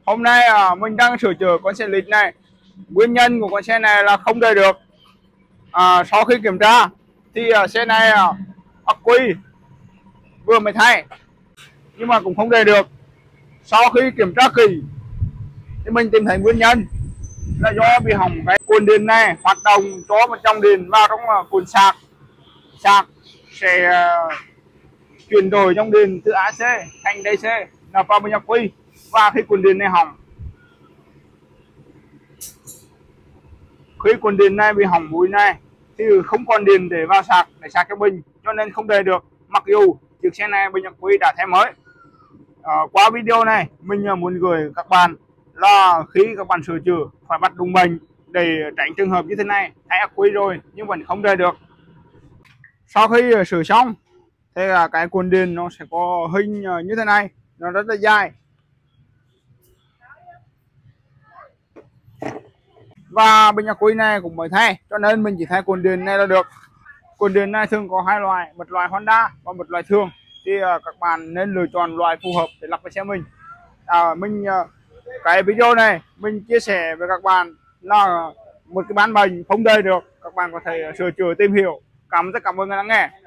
Hôm nay mình đang sửa chữa con xe lịch này. Nguyên nhân của con xe này là không đời được. Sau khi kiểm tra thì xe này ắc quy vừa mới thay nhưng mà cũng không đời được. Sau khi kiểm tra kỹ thì mình tìm thấy nguyên nhân là do bị hỏng cái cuộn điện này hoạt động cho một dòng điện vào trong cuộn sạc. Sạc sẽ chuyển đổi dòng điện từ AC thành DC là vào bình ắc quy, và khi cuộn điện này hỏng, khi cuộn điện này bị hỏng mũi này thì không còn điện để vào sạc để sạc cho bình, cho nên không đầy được, mặc dù chiếc xe này bình ắc quy đã thay mới. Qua video này mình muốn gửi các bạn là khi các bạn sửa chữa phải bắt đúng bệnh để tránh trường hợp như thế này, thay ắc quy rồi nhưng vẫn không đầy được. Sau khi sửa xong thì cái cuộn điện nó sẽ có hình như thế này, nó rất là dài, và bình ắc quy này cũng mới thay cho nên mình chỉ thay cuộn điện này là được. Cuộn điện này thường có hai loại, một loại Honda và một loại thường, thì các bạn nên lựa chọn loại phù hợp để lắp vào xe mình. Cái video này mình chia sẻ với các bạn là một cái bán bệnh không đời được, các bạn có thể sửa chữa tìm hiểu. Rất cảm ơn các bạn đã nghe.